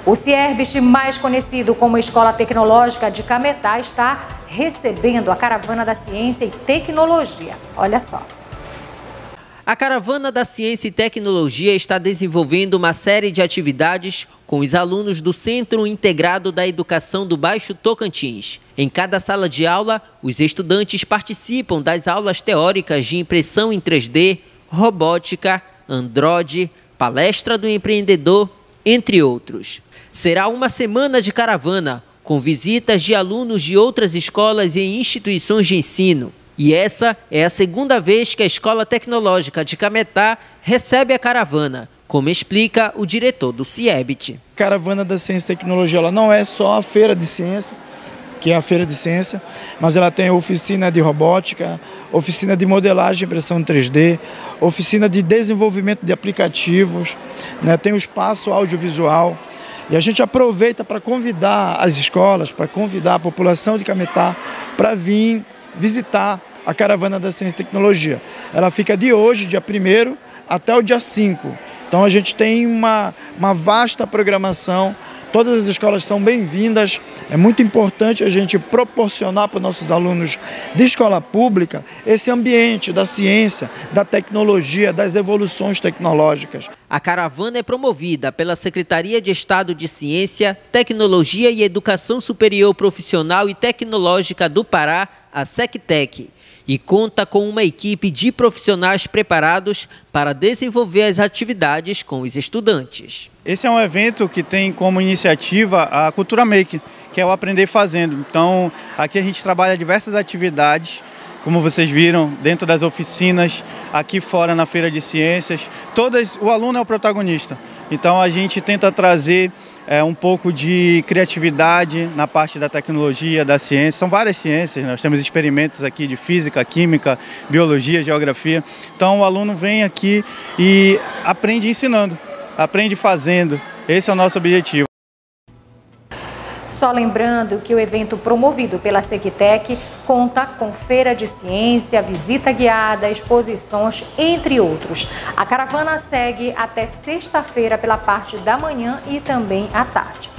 O CIERBST, mais conhecido como Escola Tecnológica de Cametá, está recebendo a Caravana da Ciência e Tecnologia. Olha só. A Caravana da Ciência e Tecnologia está desenvolvendo uma série de atividades com os alunos do Centro Integrado da Educação do Baixo Tocantins. Em cada sala de aula, os estudantes participam das aulas teóricas de impressão em 3D, robótica, Android, palestra do empreendedor, entre outros. Será uma semana de caravana, com visitas de alunos de outras escolas e instituições de ensino. E essa é a segunda vez que a Escola Tecnológica de Cametá recebe a caravana, como explica o diretor do CIERBST. A Caravana da Ciência e Tecnologia ela não é só a feira de ciência, que é a feira de ciência, mas ela tem oficina de robótica, oficina de modelagem e impressão 3D, oficina de desenvolvimento de aplicativos, né? Tem o espaço audiovisual. E a gente aproveita para convidar as escolas, para convidar a população de Cametá para vir visitar a Caravana da Ciência e Tecnologia. Ela fica de hoje, dia 1º, até o dia 5. Então a gente tem uma vasta programação, todas as escolas são bem-vindas. É muito importante a gente proporcionar para os nossos alunos de escola pública esse ambiente da ciência, da tecnologia, das evoluções tecnológicas. A caravana é promovida pela Secretaria de Estado de Ciência, Tecnologia e Educação Superior Profissional e Tecnológica do Pará, a SECTEC, e conta com uma equipe de profissionais preparados para desenvolver as atividades com os estudantes. Esse é um evento que tem como iniciativa a Cultura Make, que é o Aprender Fazendo. Então, aqui a gente trabalha diversas atividades, como vocês viram, dentro das oficinas, aqui fora na Feira de Ciências. O aluno é o protagonista. Então, a gente tenta trazer um pouco de criatividade na parte da tecnologia, da ciência. São várias ciências, nós temos experimentos aqui de física, química, biologia, geografia. Então o aluno vem aqui e aprende ensinando, aprende fazendo. Esse é o nosso objetivo. Só lembrando que o evento promovido pela SECTEC conta com feira de ciência, visita guiada, exposições, entre outros. A caravana segue até sexta-feira pela parte da manhã e também à tarde.